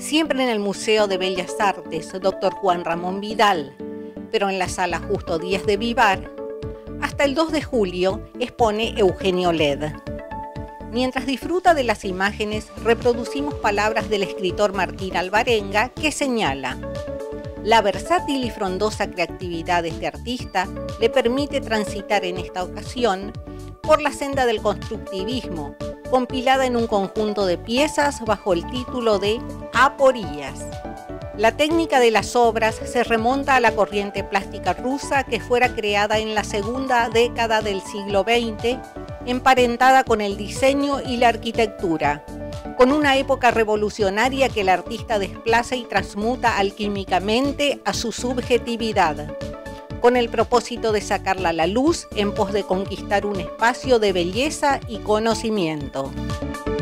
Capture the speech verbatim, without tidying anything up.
siempre en el Museo de Bellas Artes, doctor Juan Ramón Vidal, pero en la Sala Justo Díaz de Vivar, hasta el dos de julio expone Eugenio Led. Mientras disfruta de las imágenes, reproducimos palabras del escritor Martín Alvarenga, que señala: la versátil y frondosa creatividad de este artista le permite transitar en esta ocasión por la senda del constructivismo, compilada en un conjunto de piezas bajo el título de Aporías. La técnica de las obras se remonta a la corriente plástica rusa que fuera creada en la segunda década del siglo veinte, emparentada con el diseño y la arquitectura, con una época revolucionaria que el artista desplaza y transmuta alquímicamente a su subjetividad, con el propósito de sacarla a la luz en pos de conquistar un espacio de belleza y conocimiento.